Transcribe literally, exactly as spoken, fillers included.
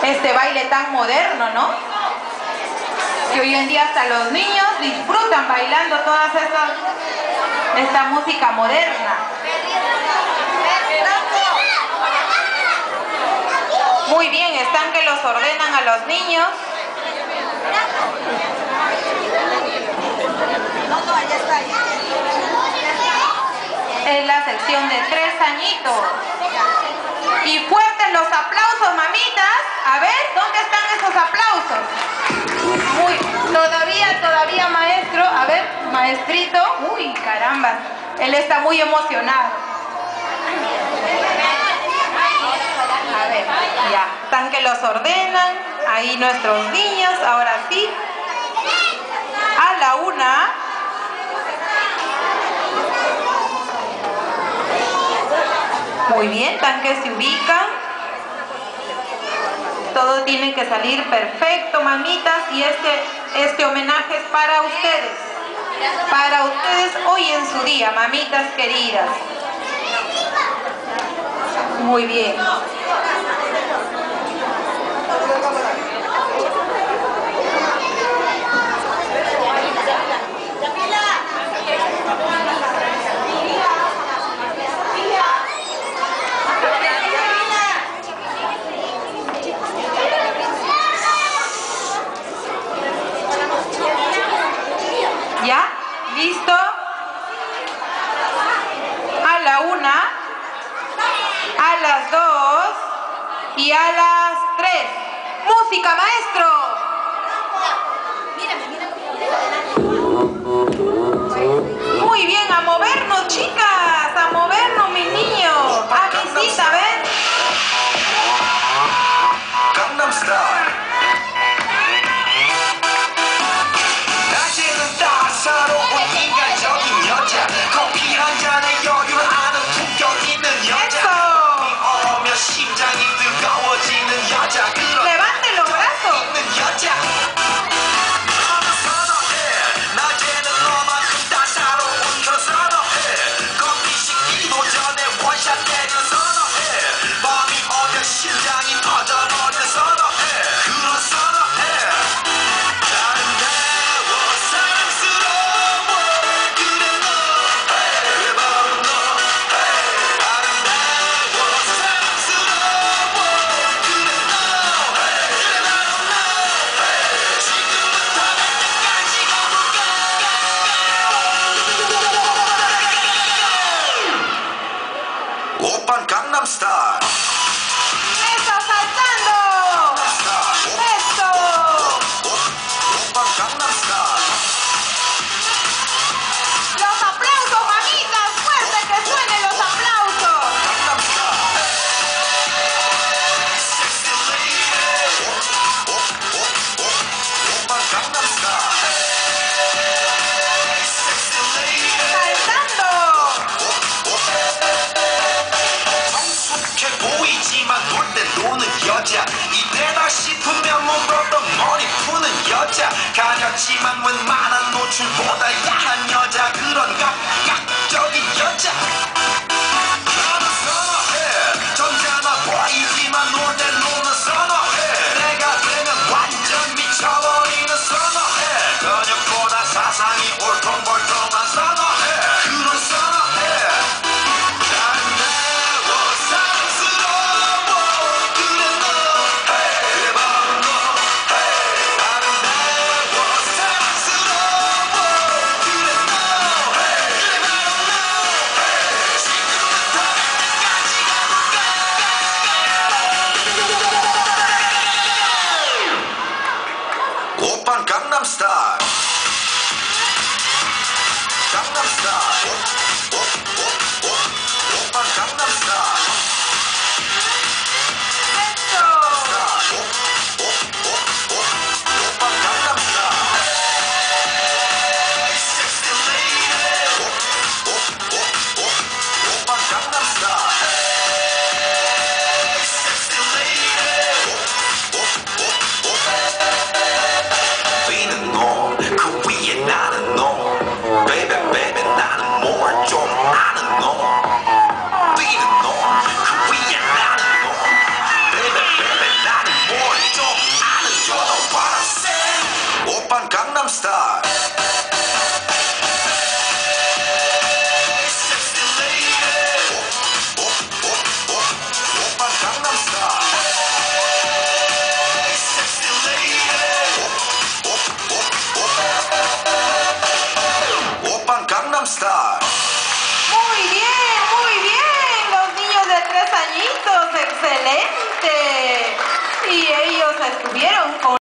este baile tan moderno, ¿no? Que hoy en día hasta los niños disfrutan bailando todas estas, esta música moderna. Muy bien, están que los ordenan a los niños. Es la sección de tres añitos. Y fuertes los aplausos, mamitas. A ver, ¿dónde están esos aplausos? Muy, todavía, todavía, maestro. A ver, maestrito. Uy, caramba. Él está muy emocionado. A ver, ya. Están que los ordenan. Ahí nuestros niños. Ahora sí. A la una. Muy bien, tan que se ubican. Todo tiene que salir perfecto, mamitas. Y este, este homenaje es para ustedes. Para ustedes hoy en su día, mamitas queridas. Muy bien. ¿Ya? ¿Listo? A la una, a las dos y a las tres. ¡Música, maestro! Muy bien, a movernos, chicas, a movernos, mis niños. A visita, ¿ven? Gangnam Style. Levanten los brazos. Gangnam Style. ¡Eso, saltando! ¡Eso! Gangnam Style. ¡Los aplausos, mamitas! ¡Fuerte que suenen los aplausos! Gangnam Style. Gangnam Style. ¡Saltando! 보이지만 놀 때 노는 여자 이때다 싶으면 몸으로도 머리 푸는 여자 가볍지만 웬만한 노출보다 야한 여자 그런 감각적인 여자 나는 선호해 점잖아 보이지만 놀 때 노는 선호해 내가 되면 완전 미쳐버리는 선호해 근육보다 사상이 올통벌통한 선호해 그런 선호해 오빤 강남 스타일 강남 스타일 오빤 강남 스타일 오빤 강남 스타일 섹시 레이디 오빤 강남 스타일 섹시 레이디 비는 노 ¡Excelente! Y ellos estuvieron con